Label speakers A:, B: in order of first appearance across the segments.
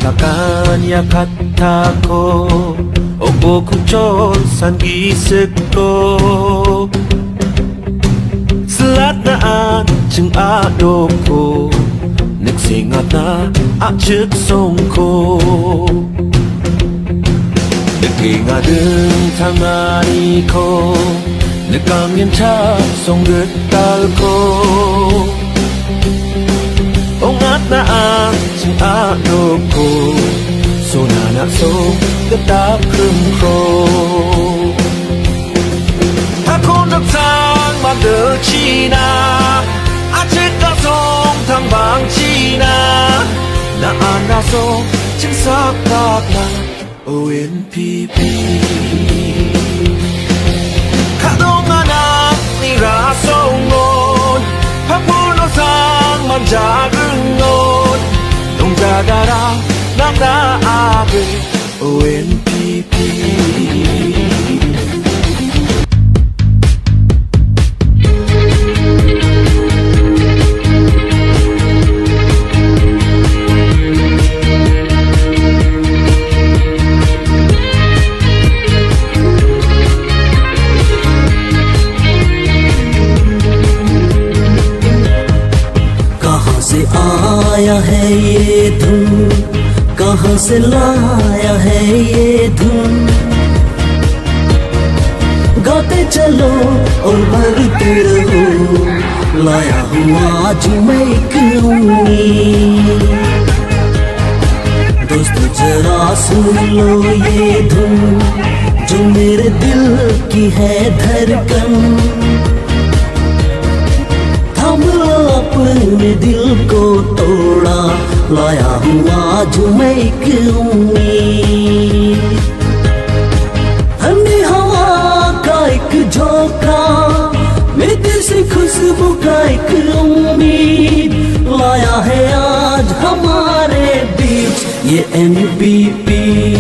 A: Takanya kata ko Obo kuchol san gisip ko Salat na ching adop ko Nagsingat na achik song ko Nagkinga din tangani ko Nagkangin cha song getal ko Ongat na ching adop ko So nanak so getap krum ko Ako nagtang magdechina Achik ka song thang bang china Na ana so ching sapat na ONPP Kadong anak ni rasongon Hapuno sang manjagungon Nung jagara nang naage ONPP
B: आया है ये धुन कहाँ से लाया है ये धुन गाते चलो और भरते रहो लाया हुआ आज मैं एक उम्मीद दोस्त जरा सुन लो ये धुन जो मेरे दिल की है धड़कन अपने दिल को तोड़ा लाया हुआ जो मैं एक उम्मीद ठंडी हवा का एक झोंका मेरे दिल से खुशबू का एक उम्मीद लाया है आज हमारे बीच ये NPP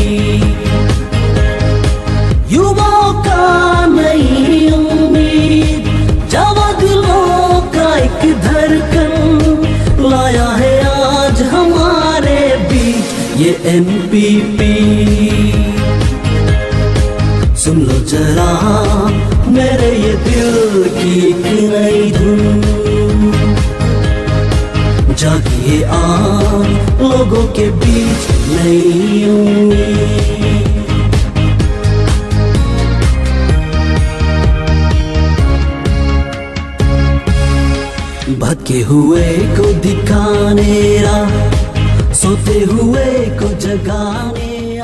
B: युवाओं का नई उम्मीद जवा दिलों का एक धड़कन लाया है आज हमारे बीच ये NPP सुन लो जरा मेरे ये दिल की एक नई धुन जागिए आप लोगों के बीच नई उम्मीद भटके हुए को दिखाने राह सोते हुए को जगाने